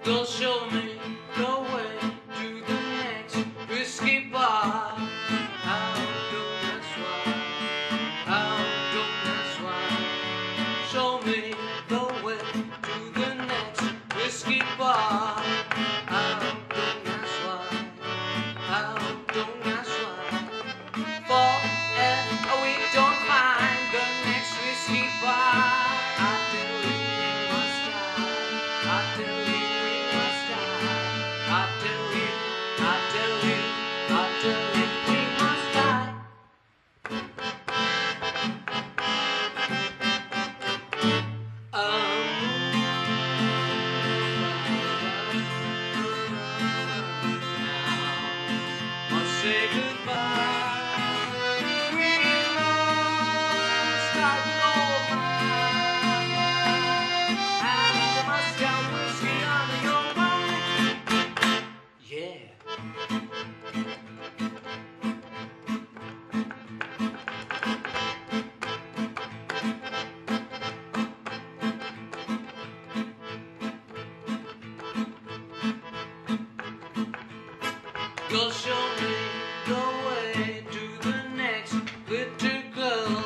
Go show me the way to the next whiskey bar. How don't that's why. How don't that's why. Show me the way to the next whiskey bar. How don't that's why. How don't that's why. For we don't find the next whiskey bar. I tell you we must die. I tell you we must die. I tell you, I tell you, I tell you we must die. Must say goodbye. Go show me the way to the next little girl.